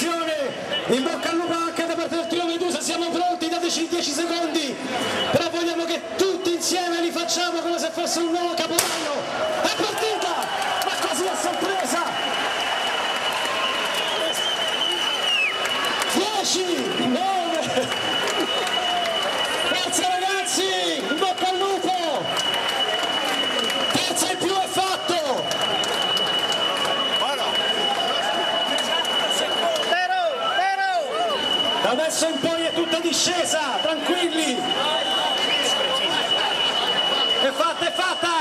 attenzione, in bocca al lupo anche da parte del trio Medusa, siamo pronti, dateci 10 secondi, però vogliamo che tutti insieme li facciamo come se fosse un nuovo capodanno. È partita, ma così a sorpresa. 10, 9, forza ragazzi, in bocca al lupo, terza in più è fatto. Da adesso in poi è tutta discesa, tranquilli. È fatta, è fatta!